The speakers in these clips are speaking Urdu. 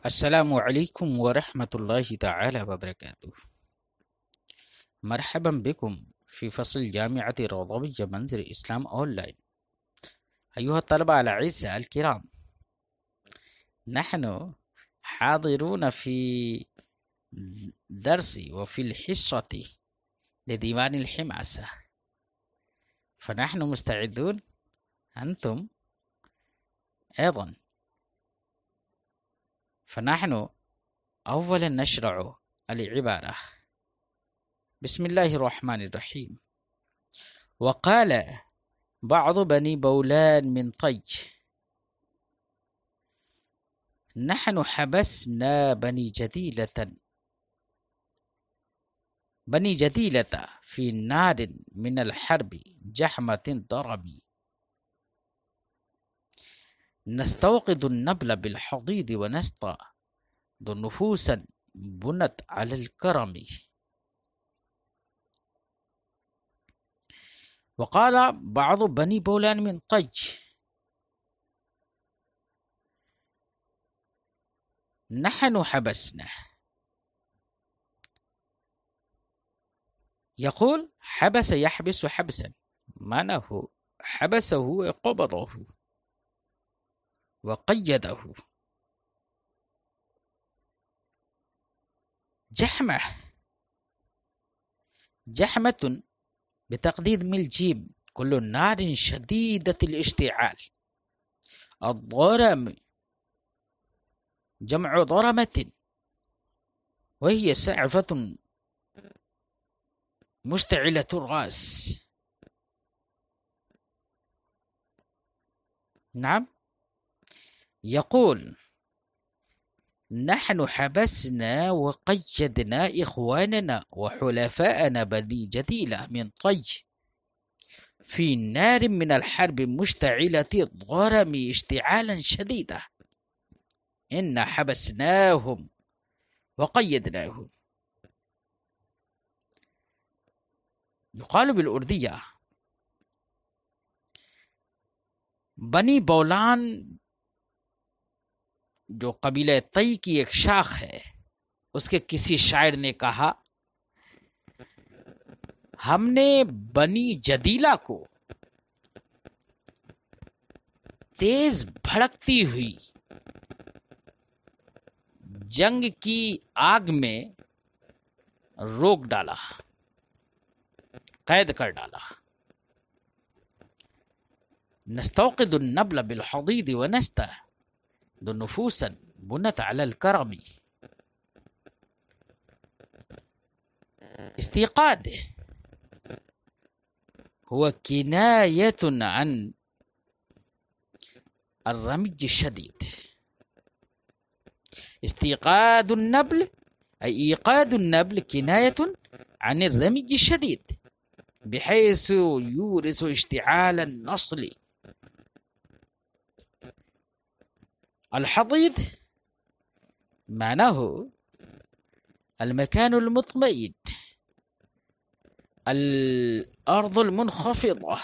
السلام عليكم ورحمة الله تعالى وبركاته. مرحبا بكم في فصل جامعة روضوية منزل الإسلام أونلاين. أيها الطلبة الأعزاء الكرام، نحن حاضرون في درس وفي الحصة لديوان الحماسة، فنحن مستعدون، أنتم أيضا. فنحن أولا نشرع العبارة. بسم الله الرحمن الرحيم. وقال بعض بني بولان من طج: نحن حبسنا بني جديلة في نار من الحرب جحمة ضرب، نستوقد النبل بالحضيض ونسطى نفوسا بنت على الكرم. وقال بعض بني بولان من طج: نحن حبسنا. يقول حبس يحبس حبسا، معناه حبسه قبضه وقيده. جحمة بتقدير من الجيم، كل نار شديدة الاشتعال. الضرم جمع ضرمة، وهي سعفة مشتعلة الرأس. نعم، يقول نحن حبسنا وقيدنا إخواننا وحلفاءنا بني جديلة من طج في نار من الحرب مشتعلة الضرم اشتعالا شديدا. إن حبسناهم وقيدناهم. يقال بالأردية بنی بولان جو قبیلہ طی کی ایک شاخ ہے، اس کے کسی شاعر نے کہا ہم نے بنی جدیلہ کو تیز بھڑکتی ہوئی جنگ کی آگ میں روک ڈالا، قید کر ڈالا۔ نستوقد النبل بالحضيض ونستهد نفوسا بنت على الكرم. استيقاظ هو كناية عن الرمي الشديد. استيقاظ النبل أي إيقاظ النبل كناية عن الرمي الشديد، بحيث يورث اشتعال النصل. الحضيض معناه المكان المطمئن، الأرض المنخفضة.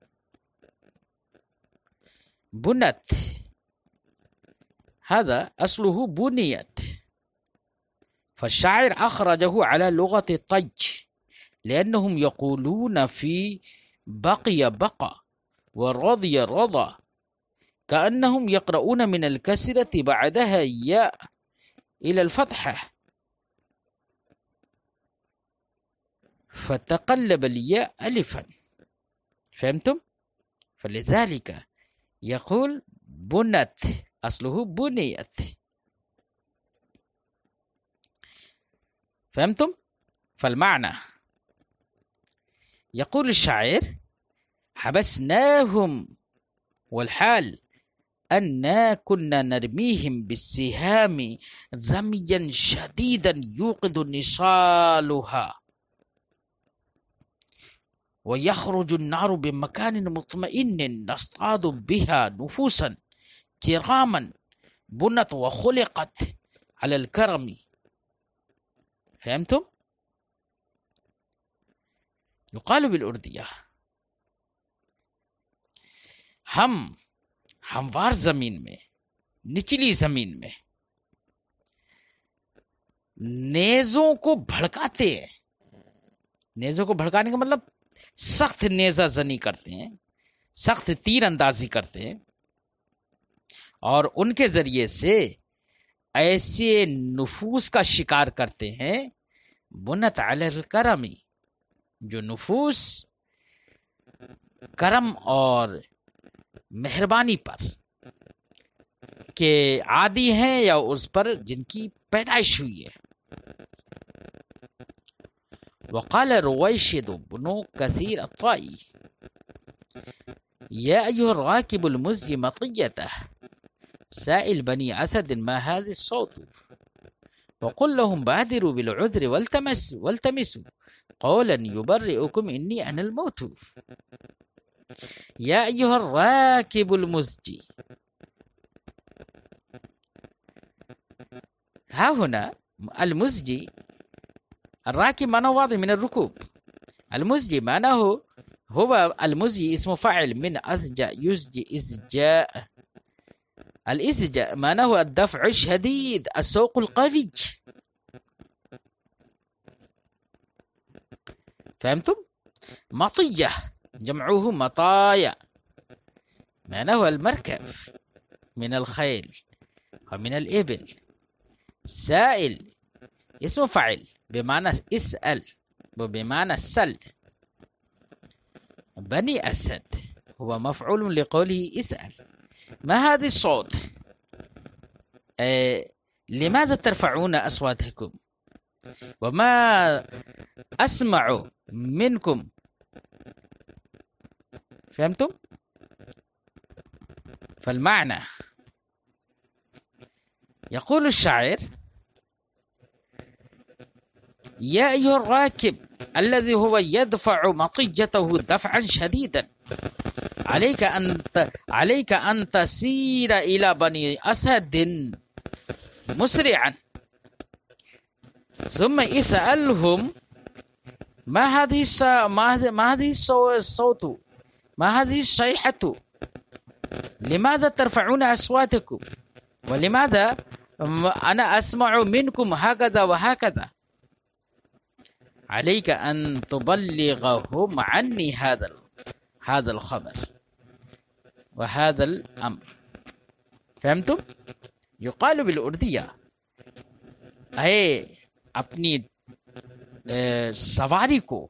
بنت هذا أصله بنيت، فالشاعر أخرجه على لغة طج لأنهم يقولون في بقي بقى ورضي رضى، كأنهم يقرؤون من الكسرة بعدها ياء إلى الفتحة، فتقلب الياء ألفا. فهمتم؟ فلذلك يقول بنت، أصله بنيت. فهمتم؟ فالمعنى يقول الشاعر حبسناهم والحال أننا كنا نرميهم بالسهام رميا شديدا يوقد نصالها، ويخرج النار بمكان مطمئن نصطاد بها نفوسا كراما بنت وخلقت على الكرم. فهمتم؟ يقال بالأردية ہم ہموار زمین میں، نچلی زمین میں نیزوں کو بھڑکاتے ہیں. نیزوں کو بھڑکانے کا مطلب سخت نیزہ زنی کرتے ہیں، سخت تیر اندازی کرتے ہیں، اور ان کے ذریعے سے ایسے نفوس کا شکار کرتے ہیں بنت علی الکرمی، جو نفوس کرم اور مہربانی پر کے عادی ہیں یا اس پر جن کی پیدائش ہوئی ہے. وقال رويشد بن كثير الطائي يا أيها الراكب المزي مطيته سائل بني أسد ما هذا الصوت وقل لهم بادروا بالعذر والتمسوا قولا يبرئكم إني أنا الموت. يا أيها الراكب المزجي، ها هنا المزجي، الراكب معناه واضح من الركوب، المزجي معناه هو المزجي اسم فاعل من أزجى يزجي إزجاء، الإزجاء معناه الدفع الشديد السوق القوي. فهمتم؟ مطية جمعه مطايا، معناه المركب من الخيل ومن الإبل. سائل اسم فاعل بمعنى اسأل وبمعنى سل. بني أسد هو مفعول لقوله اسأل. ما هذا الصوت؟ لماذا ترفعون أصواتكم وما أسمع منكم؟ فهمتم؟ فالمعنى يقول الشاعر يا أيها الراكب الذي هو يدفع مطيته دفعا شديدا عليك أن تسير إلى بني أسد مسرعا ثم اسألهم ما هذه الصوت، ما هذه الصيحة، لماذا ترفعون أصواتكم ولماذا أنا أسمع منكم هكذا وهكذا. عليك أن تبلغهم عني هذا الخبر وهذا الأمر. فهمتم؟ يقال بالأردية اے اپنی سواری کو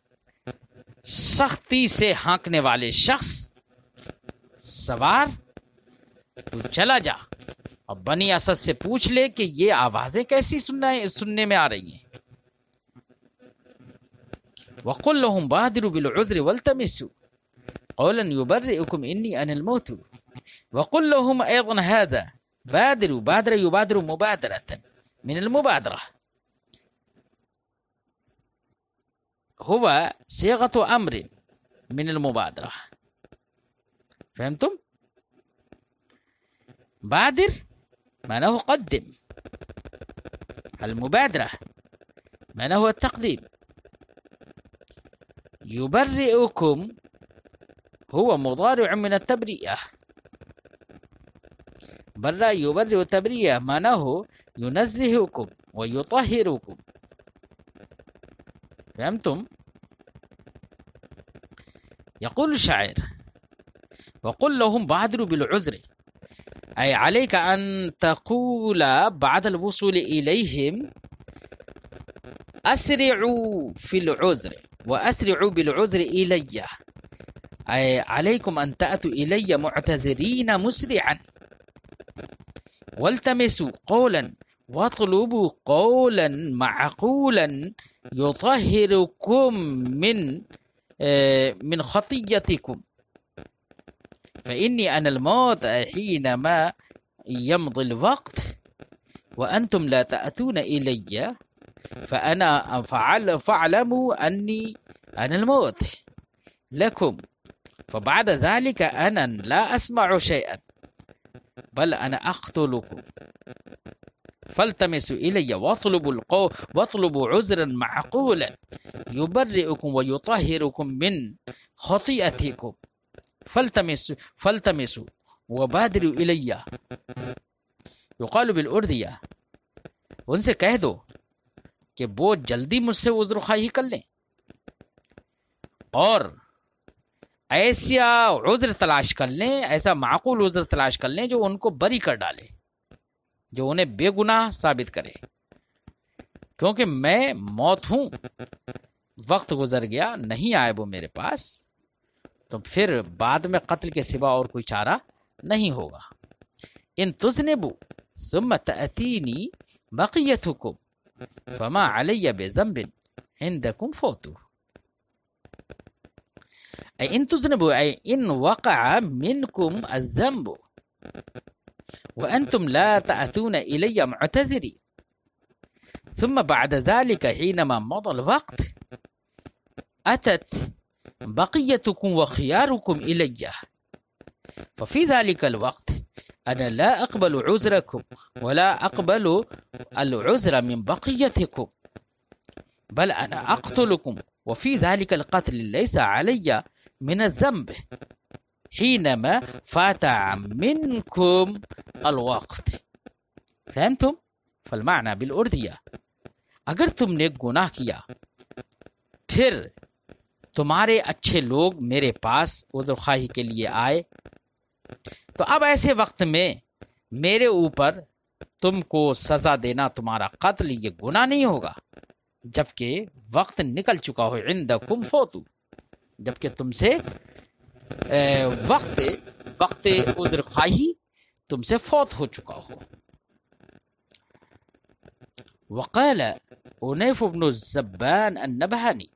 سختی سے ہانکنے والے شخص، سوار تو چلا جا اور بنی اسد سے پوچھ لے کہ یہ آوازیں کیسی سننے میں آ رہی ہیں. وَقُلْ لَهُمْ بَادِرُوا بِالْعُذْرِ وَالْتَمِسُوا قَوْلًا يُبَرِّئُكُمْ إِنِّي أَنَا الْمَوْتُ. وَقُلْ لَهُمْ أَيْضًا هَذَا بَادِرُوا، بادر يبادر مبادرة من المبادرة، هو صيغة أمر من المبادرة. فهمتم؟ بادر معناه قدم، المبادرة معناه التقديم. يبرئكم هو مضارع من التبرئة، برأ يبرئ التبرئة معناه ينزهكم ويطهركم. فهمتم؟ يقول الشاعر وقل لهم بادروا بالعذر، أي عليك أن تقول بعد الوصول إليهم أسرعوا في العذر وأسرعوا بالعذر إلي، أي عليكم أن تأتوا إلي معتذرين مسرعا. والتمسوا قولا واطلبوا قولا معقولا يطهركم من خطيتكم، فإني أنا الموت حينما يمضي الوقت وأنتم لا تأتون إلي، فأنا فاعلموا أني أنا الموت لكم، فبعد ذلك أنا لا أسمع شيئا بل أنا أقتلكم. فالتمسوا إلي واطلبوا عذرا معقولا يبرئكم ويطهركم من خطيئتكم. فالتمسوا وبادروا إلي. يقال بالأردية ان سے کہہ دو کہ وہ جلدی مجھ سے عذر خواہی کر لیں اور ایسا عذر تلاش کر لیں، ایسا معقول عذر تلاش کر لیں جو ان کو بری کر ڈالے، جو انہیں بے گناہ ثابت کرے، کیونکہ میں موت ہوں، وقت گزر گیا، نہیں آئے وہ میرے پاس، تو پھر بعد میں قتل کے سوا اور کوئی چارہ نہیں ہوگا۔ ان تذنبوا ثم تأتینی بقیتکم فما علی بذنب عندکم فوتو۔ ان تذنبوا ای ان وقع منکم الذنب وانتم لا تأتون الی معتذرین ثم بعد ذلك حينما مضى الوقت أتت بقيتكم وخياركم إلي ففي ذلك الوقت أنا لا أقبل عذركم ولا أقبل العذر من بقيتكم بل أنا أقتلكم وفي ذلك القتل ليس علي من الذنب حينما فات منكم الوقت۔ فهمتم؟ فالمعنى بالأردية، اگر تم نے گناہ کیا پھر تمہارے اچھے لوگ میرے پاس عذر خواہی کے لیے آئے، تو اب ایسے وقت میں میرے اوپر تم کو سزا دینا تمہارا قتل یہ گناہ نہیں ہوگا، جبکہ وقت نکل چکا ہو، عندکم فوتو، جبکہ تم سے وقت عذر خواہی تم سے فوت ہو چکا ہو۔ وقال أنيف بن الزبان النبهاني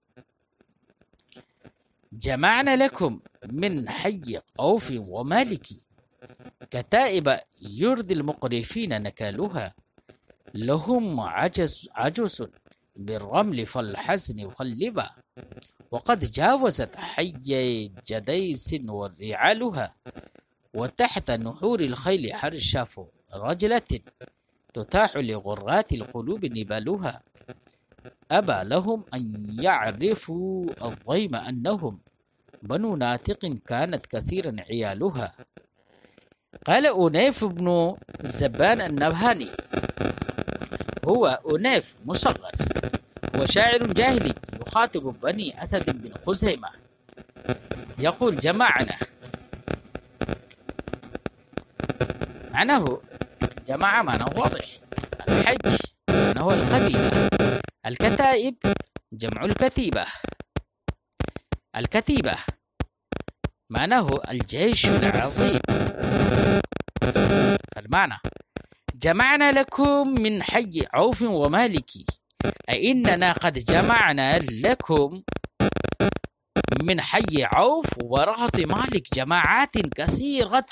جمعنا لكم من حي عوف ومالك كتائب يرضي المقرفين نكالها لهم عجز بالرمل فالحزن واللبا وقد جاوزت حي جديس ورعالها وتحت نحور الخيل حرشف رجلة تتاح لغرات القلوب نبالها أبى لهم أن يعرفوا الضيم أنهم بنو ناطق كانت كثيرا عيالها۔ قال أنيف بن الزبان النبهاني، هو أنيف مصغر، هو شاعر جاهلي يخاطب بني أسد بن خزيمة، يقول جمعنا، معناه جماعة معناه واضح، الحج معناه القبيلة، الكتائب جمع الكتيبة، الكتيبة معناه الجيش العظيم، المعنى جمعنا لكم من حي عوف ومالك، أي إننا قد جمعنا لكم من حي عوف ورهط مالك جماعات كثيرة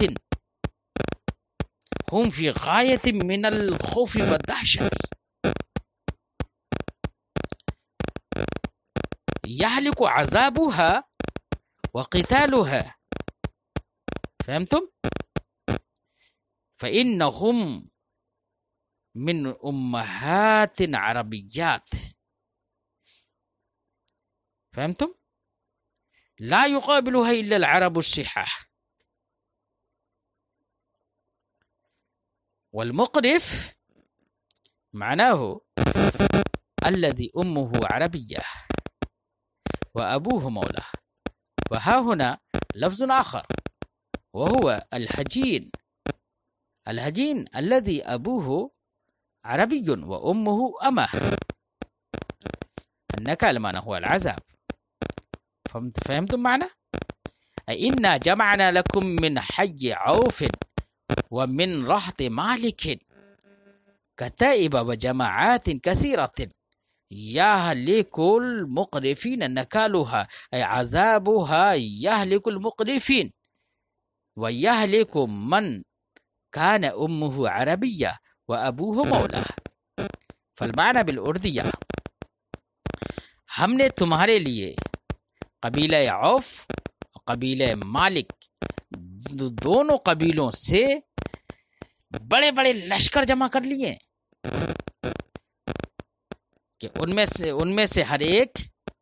هم في غاية من الخوف والدهشة يهلك عذابها وقتالها، فهمتم؟ فإنهم من أمهات عربيات، فهمتم؟ لا يقابلها إلا العرب الصحاح. والمقرف معناه الذي أمه عربية وأبوه مولاه، وها هنا لفظ آخر وهو الهجين، الهجين الذي أبوه عربي وأمه أمه، النكال معنى هو العذاب، فهمتم معنى؟ أي إنا جمعنا لكم من حي عوف ومن رهط مالك كتائب وجماعات كثيرة يهلك المقرفين نكالها، أي عذابها يهلك المقرفين ويهلك من كان أمه عربية وأبوه مولاه۔ فالمعنى بالأردية، ہم نے تمہارے لیے قبیلہ عوف اور قبیلہ مالک دونوں قبیلوں سے بڑے بڑے لشکر جمع کر لیے کہ ان میں سے ہر ایک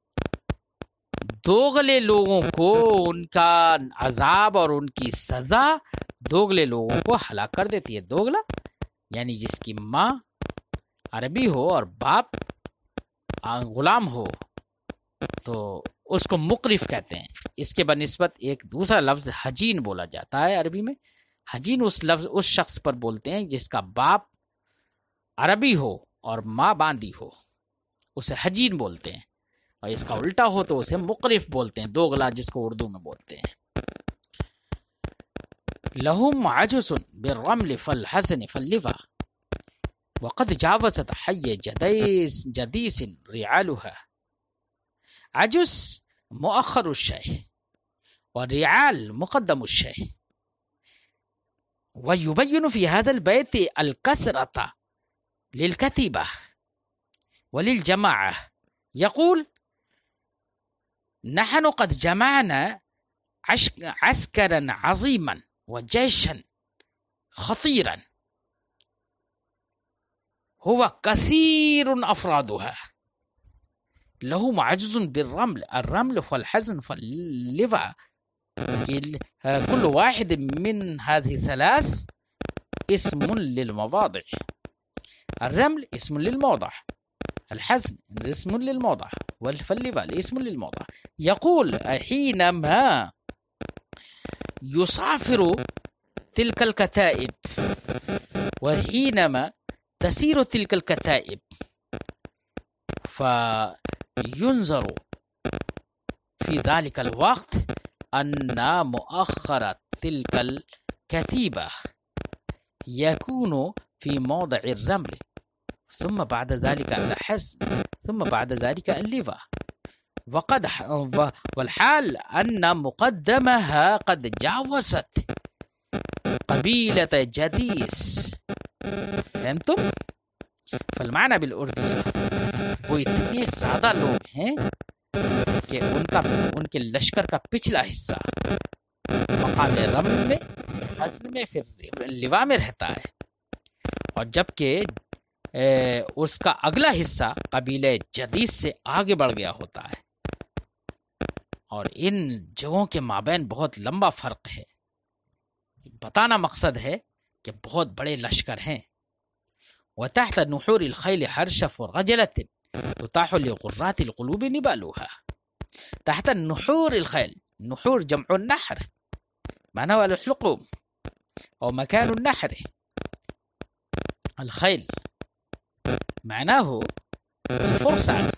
دوغلے لوگوں کو ان کا عذاب اور ان کی سزا دوغلے لوگوں کو ہلاک کر دیتی ہے۔ دوغلا یعنی جس کی ماں عربی ہو اور باپ غلام ہو تو اس کو مقرف کہتے ہیں. اس کے بنسبت ایک دوسرا لفظ حجین بولا جاتا ہے عربی میں. حجین اس شخص پر بولتے ہیں جس کا باپ عربی ہو اور ماں باندی ہو، اسے حجین بولتے ہیں. اور اس کا الٹا ہو تو اسے مقرف بولتے ہیں، دوغلا جس کو اردو میں بولتے ہیں. لہم عجز بالرمل فالحزن فاللوا وقد جاوزت حی جدیس رعالها. عجز مؤخر الشيء والرعال مقدم الشيء. ويبين في هذا البيت الكسرة للكتيبة وللجماعة. يقول نحن قد جمعنا عسكرا عظيما وجيشا خطيرا هو كثير أفرادها له عجز بالرمل. الرمل والحزن واللواء كل واحد من هذه الثلاث اسم للمواضع. الرمل اسم للموضع، الحزن اسم للموضع، واللواء اسم للموضع. يقول حينما يسافر تلك الكتائب وحينما تسير تلك الكتائب فينظر في ذلك الوقت أن مؤخر تلك الكتيبة يكون في موضع الرمل، ثم بعد ذلك الحزن، ثم بعد ذلك اللواء. والحال أن مقدمها قد جاوزت قبيلة جديس. فهمتم؟ فالمعنى بالأردية وہ اتنے زیادہ لوگ ہیں کہ ان کے لشکر کا پچھلا حصہ مقام رمل میں، حزن میں، پھر لوا میں رہتا ہے، اور جبکہ اس کا اگلا حصہ قبیلہ جدید سے آگے بڑھ گیا ہوتا ہے. اور ان جگہوں کے مابین بہت لمبا فرق ہے. بتانا مقصد ہے کہ بہت بڑے لشکر ہیں. وتحت نحور الخيل حرشف رجلة تتاح لغرات القلوب نبالها. تحت نحور الخيل، نحور جمع النحر معناه الحلقوم أو مكان النحر. الخيل معناه الفرسان.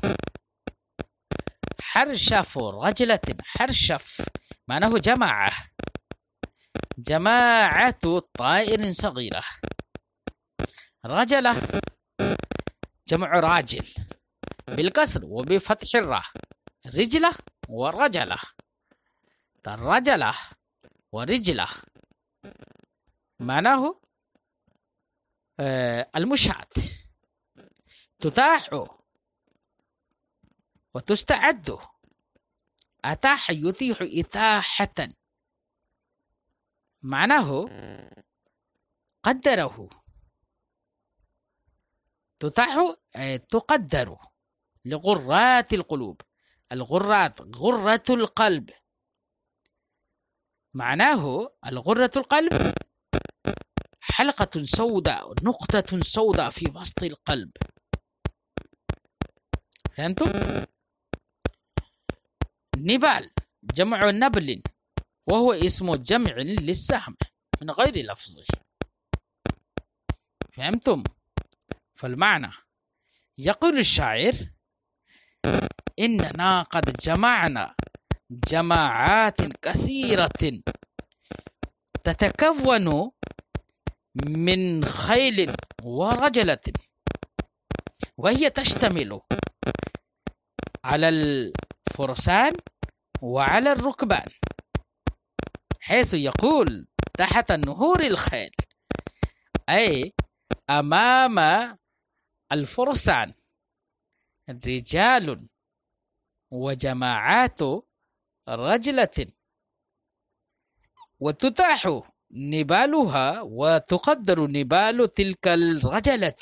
حرشف رجلة، حرشف معناه جماعة، جماعة طائر صغيرة. رجلة جمع راجل بالكسر وبفتح الراء، رجلة ورجلة، الرجلة ورجلة معناه المشاة. تتاح وتستعد. أتاح يتيح إتاحة معناه قدره. تتاح تقدر لغرات القلوب. الغرات غرة القلب معناه الغرة القلب حلقة سوداء، نقطة سوداء في وسط القلب. فهمتم؟ نبال جمع نبل وهو اسم جمع للسهم من غير لفظه. فهمتم؟ فالمعنى يقول الشاعر إننا قد جمعنا جماعات كثيرة تتكون من خيل ورجلة، وهي تشتمل على الفرسان وعلى الركبان، حيث يقول تحت نهور الخيل أي أمام الفرسان رجال وجماعات رجلة، وتتاح نبالها وتقدر نبال تلك الرجلة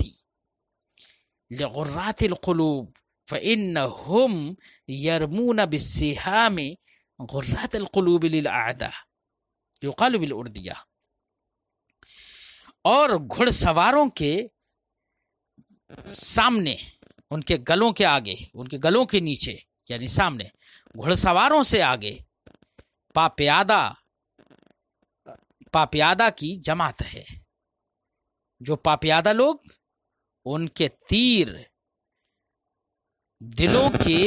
لغرات القلوب، فإنهم يرمون بالسهام غرات القلوب للأعداء. يقال بالأردية. اور گھڑ سواروں کے سامنے ان کے گلوں کے آگے، ان کے گلوں کے نیچے یعنی سامنے، گھڑ سواروں سے آگے پاپیادہ کی جماعت ہے. جو پاپیادہ لوگ، ان کے تیر دلوں کے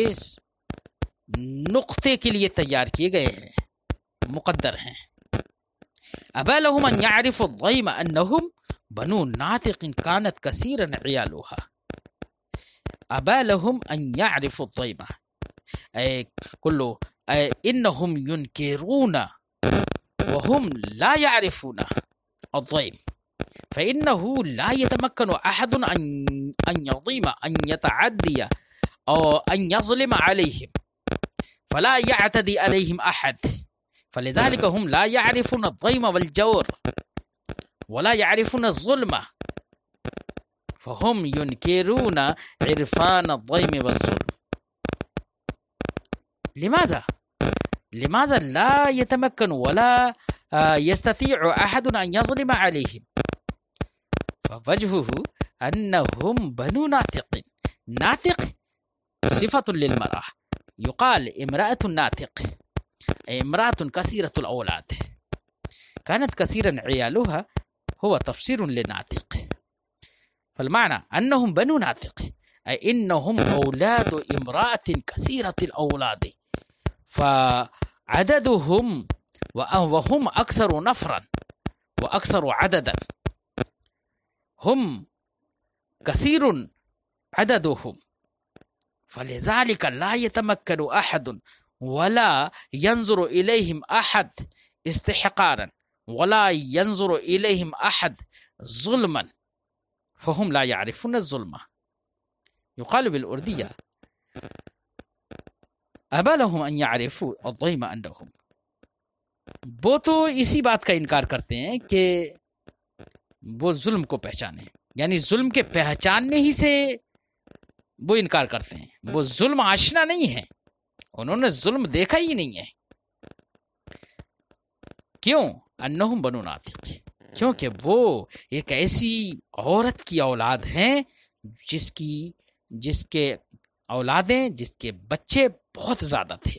نقطے کے لیے تیار کیے گئے ہیں، مقدر ہیں. ابا لهم ان يعرفوا الضيم انهم بنو ناطق كانت كثيرا عيالها. ابا لهم ان يعرفوا الضيم اي كله انهم ينكرون وهم لا يعرفون الضيم، فانه لا يتمكن احد ان يضيم، ان يتعدي او ان يظلم عليهم، فلا يعتدي عليهم احد، فلذلك هم لا يعرفون الضيم والجور ولا يعرفون الظلم، فهم ينكرون عرفان الضيم والظلم. لماذا لا يتمكن ولا يستطيع أحد أن يظلم عليهم؟ فوجهه أنهم بنو ناطق. ناطق صفة للمرأة، يقال امرأة ناطق أي امرأة كثيرة الأولاد، كانت كثيرا عيالها، هو تفسير لناطق. فالمعنى أنهم بنو ناطق أي إنهم أولاد امرأة كثيرة الأولاد، فعددهم وهم أكثر نفرا وأكثر عددا، هم كثير عددهم، فلذلك لا يتمكن أحد ولا ينظر إليهم أحد استحقارا ولا ينظر إليهم أحد ظلما، فهم لا يعرفون الظلم. يقال بالأردية أبا لهم أن يعرفوا الضيم عندهم. وہ تو اسی بات کا انکار کرتے ہیں کہ وہ ظلم کو پہچانے، یعنی ظلم کے پہچاننے ہی سے وہ انکار کرتے ہیں. وہ ظلم آشنا نہیں ہے، انہوں نے ظلم دیکھا ہی نہیں ہے. کیوں؟ انہم بنو ناطق، کیونکہ وہ ایک ایسی عورت کی اولاد ہیں جس کے اولادیں، جس کے بچے بہت زیادہ تھے،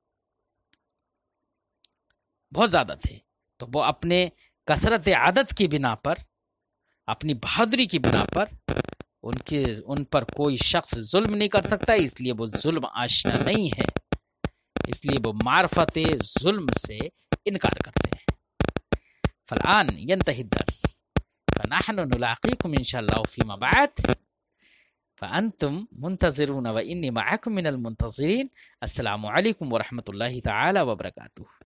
تو وہ اپنے کثرت عدد کی بنا پر، اپنی بہادری کی بنا پر ان پر کوئی شخص ظلم نہیں کر سکتا، اس لیے وہ ظلم آشنا نہیں ہے، اس لیے وہ معرفت ظلم سے انکار کرتے ہیں. فالآن ينتهي الدرس، فنحن نلاقيكم إن شاء الله فيما بعد، فأنتم منتظرون وإني معكم من المنتظرين. السلام عليكم ورحمة الله تعالى وبركاته.